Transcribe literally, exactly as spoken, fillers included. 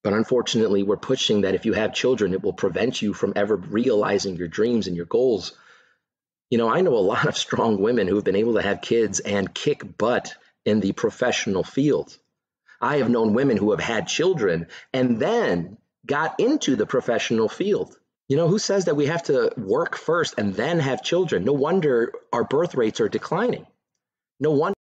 But unfortunately, we're pushing that if you have children, it will prevent you from ever realizing your dreams and your goals. You know, I know a lot of strong women who have been able to have kids and kick butt in the professional field. I have known women who have had children and then got into the professional field. You know, who says that we have to work first and then have children? No wonder our birth rates are declining. No wonder.